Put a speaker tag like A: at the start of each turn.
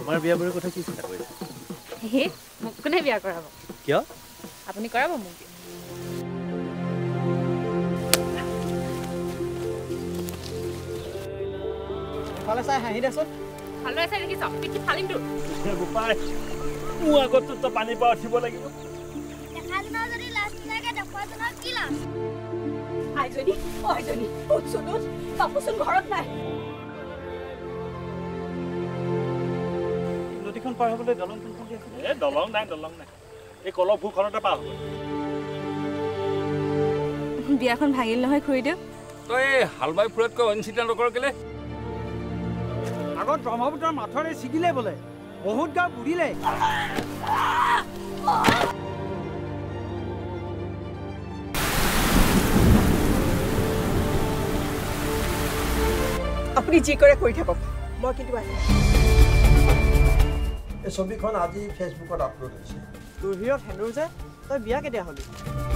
A: তোমাৰ বিয়া বাৰুৰ কথা কি চিন্তা কৰিছা
B: হে মোক কোনে বিয়া কৰাব
A: কিয়
B: আপুনি কৰাব মোক
C: ফালে চাই হাঁহি দেচোন
B: ভালো আছে নেকি সব পিঠি ফালিম তো
D: গোপাই মোৰ আগত তো পানী পা উঠিব লাগিব
E: দেখাজনা যদি লাষ্ট লাগে দেখুৱাজনা কি লাভ
F: আইজনী শুনচোন বাপুচোন ঘৰত নাই
A: নদীখন পাৰ হ'বলৈ দলং কোনখন আছে
D: এ দলং নাই এই কলহ ভূখনতে পাৰ হ'ব
B: বিয়াখন ভাঙিল নহয় খুৰি দিও
G: তই হালবাই ফুৰতকৈ অনিচিন্তা নকৰ কেলে
C: আগত ব্ৰহ্মপুত্ৰৰ মাথৰে ছিগিলে বোলে বহুত গাঁও বুৰিলে
F: আপুনি যি কৰে কৰি থাকক মই কিন্তু আহিম
H: এই ছবিখন আজি ফেচবুকত আপলোড হৈছে
C: তোৰ হিৰক হেন্দুৰ যে তই বিয়া কেতিয়া হ'লি